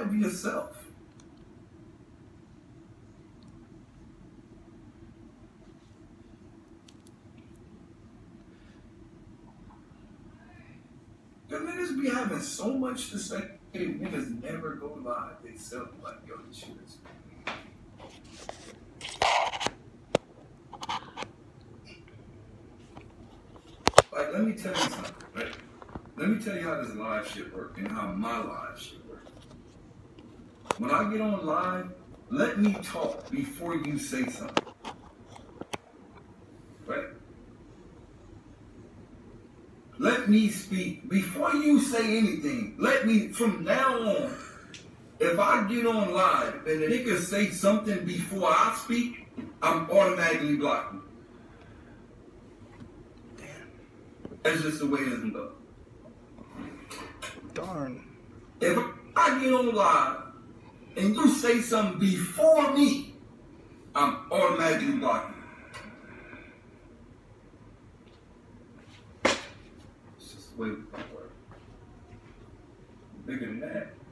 live yourself. The niggas be having so much to say, niggas never go live. They sell like, yo, this shit is. Like, let me tell you something, right? Let me tell you how this live shit works and how my live shit works. When I get on live, let me talk before you say something. Right? Let me speak. Before you say anything, let me, from now on, if I get on live and the nigga say something before I speak, I'm automatically blocking. That's just the way it is, though. Darn. If I get on live and you say something before me, I'm automatically blocking. It's just the way it works. Bigger than that.